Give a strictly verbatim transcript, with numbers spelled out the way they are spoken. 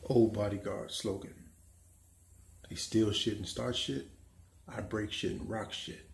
Old bodyguard slogan. They steal shit and start shit. I break shit and rock shit.